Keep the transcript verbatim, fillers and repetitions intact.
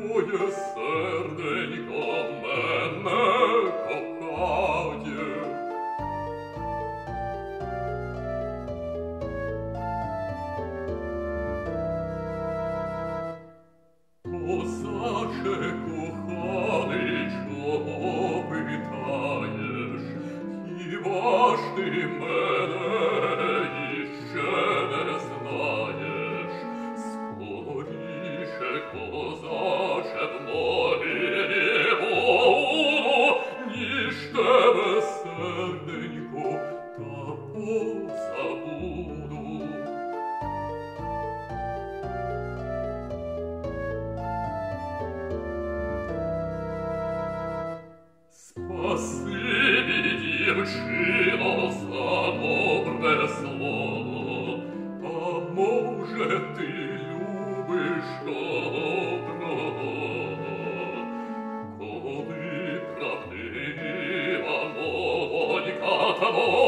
Твоє серденько мене кохає. Козаче коханий, чого питаєш? Хіба ж ти мене іще не знаєш? Скоріше, козаче, в могилі буду, ніж тебе, серденько, та позабуду. Спасибі, дівчино, за добре слово, а може ти любиш доброго? Коли правдива, мовонька твоя,